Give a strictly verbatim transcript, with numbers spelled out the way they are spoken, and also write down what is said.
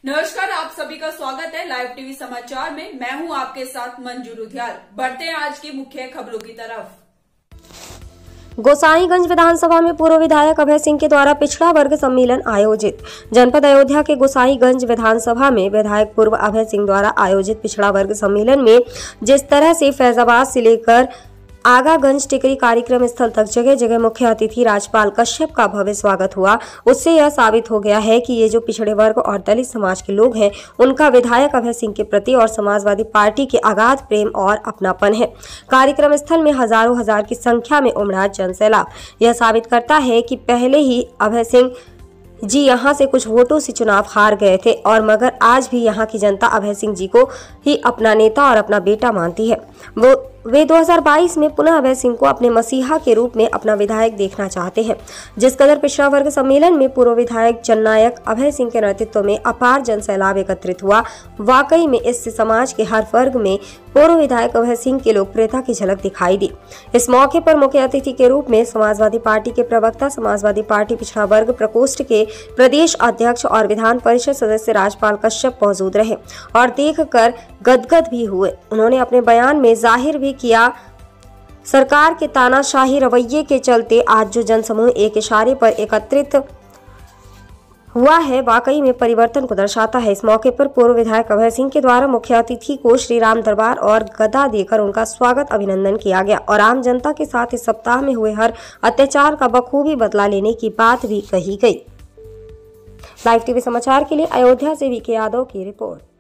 नमस्कार, आप सभी का स्वागत है लाइव टीवी समाचार में। मैं हूं आपके साथ मंजू रुधियाल। बढ़ते हैं आज की मुख्य खबरों की तरफ। गोसाईगंज विधानसभा में पूर्व विधायक अभय सिंह के द्वारा पिछड़ा वर्ग सम्मेलन आयोजित। जनपद अयोध्या के गोसाईगंज विधानसभा में विधायक पूर्व अभय सिंह द्वारा आयोजित पिछड़ा वर्ग सम्मेलन में जिस तरह से फैजाबाद से लेकर आगागंज टिकरी कार्यक्रम स्थल तक जगह जगह मुख्य अतिथि राजपाल कश्यप का भव्य स्वागत हुआ, उससे यह साबित हो गया है कि ये जो पिछड़े वर्ग और दलित समाज के लोग हैं, उनका विधायक अभय सिंह के प्रति और समाजवादी पार्टी के अगाध प्रेम और अपनापन है। कार्यक्रम स्थल में हजारों हजार की संख्या में उमड़ा जनसैलाब यह साबित करता है कि पहले ही अभय सिंह जी यहाँ से कुछ वोटों से चुनाव हार गए थे और मगर आज भी यहाँ की जनता अभय सिंह जी को ही अपना नेता और अपना बेटा मानती है। वो वे दो हज़ार बाईस में पुनः अभय सिंह को अपने मसीहा के रूप में अपना विधायक देखना चाहते हैं। जिस कदर पिछड़ा वर्ग सम्मेलन में पूर्व विधायक जननायक अभय सिंह के नेतृत्व में अपार जनसैलाब एकत्रित हुआ, वाकई में इससे समाज के हर वर्ग में पूर्व विधायक अभय सिंह की लोकप्रियता की झलक दिखाई दी। इस मौके पर मुख्य अतिथि के रूप में समाजवादी पार्टी के प्रवक्ता, समाजवादी पार्टी पिछड़ा वर्ग प्रकोष्ठ के प्रदेश अध्यक्ष और विधान परिषद सदस्य राजपाल कश्यप मौजूद रहे और देखकर गदगद भी हुए। उन्होंने अपने बयान में जाहिर भी किया, सरकार के तानाशाही रवैये के चलते आज जो जनसमूह एक इशारे पर एकत्रित हुआ है, वाकई में परिवर्तन को दर्शाता है। इस मौके पर पूर्व विधायक अभय सिंह के द्वारा मुख्य अतिथि को श्री राम दरबार और गदा देकर उनका स्वागत अभिनंदन किया गया और आम जनता के साथ इस सप्ताह में हुए हर अत्याचार का बखूबी बदला लेने की बात भी कही गई। लाइव टीवी समाचार के लिए अयोध्या से वीके यादव की रिपोर्ट।